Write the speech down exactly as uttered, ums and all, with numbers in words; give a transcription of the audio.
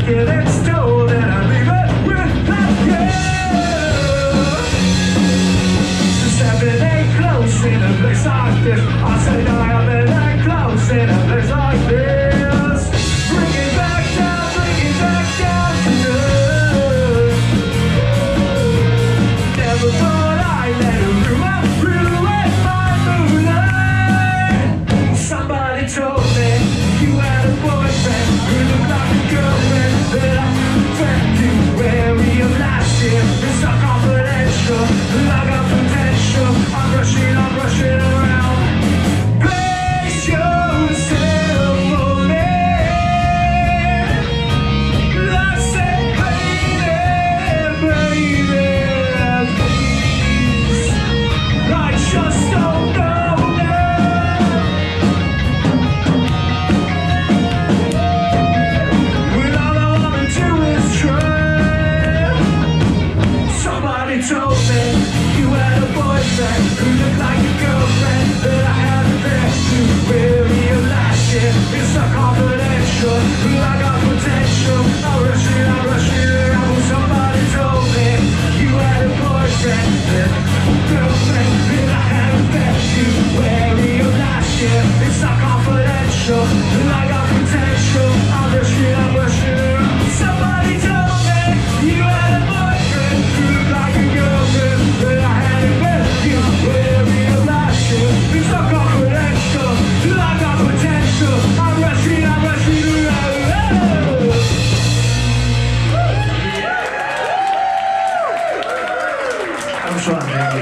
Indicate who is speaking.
Speaker 1: get it stole, and I leave it without you. Since I've been that close in a place like this, I say that I've been that close in a place like this. Bring it back down, bring it back down to you. Never thought I'd let it ruin, ruin my moonlight. Somebody told me you had a boyfriend who looked like a girlfriend, but I couldn't you where realized it. It's not confidential, I got potential. I'm rushing, I'm rushing around. Place yourself for me. I said, baby, baby, please. I just don't know now. When all I wanna do is try. Somebody told me you had a boyfriend who looked like a girlfriend, but I haven't been to where realized it. It's not confidential, I got potential. I'm rushing, I'm rushing around. Well, somebody told me you had a boyfriend, but a girlfriend, but I haven't been to where realized it. It's not confidential, I got potential. I'm rushing, I'm rushing around. Somebody told me you had a boyfriend who looked like a girlfriend, but I hadn't met you where realized it. It's not confidential, I got potential. I'm rushing, I'm rushing around. I'm trying, man.